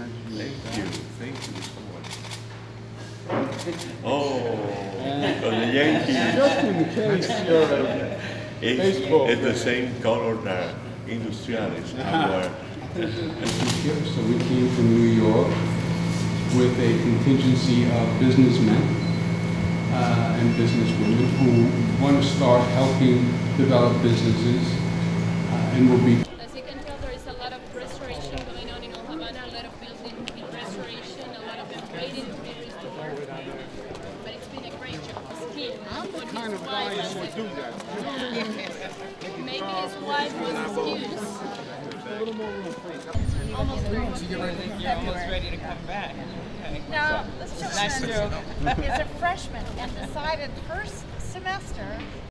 Thank you so much. Oh, the Yankees. Just in case you're baseball. It's the same color that Industriales. Our So we came from New York with a contingency of businessmen and businesswomen who want to start helping develop businesses and will be. As you can tell, there is a lot of restoration going on in Old Havana, a lot of building in restoration, a lot of them waiting to be restored. But it's been a great job. Steve, I'm the kind of guy who would do that. maybe his wife was excused. A little more room, please. Almost You're almost ready to come back. Okay. Now, this Nice gentleman joke. is a freshman and decided first semester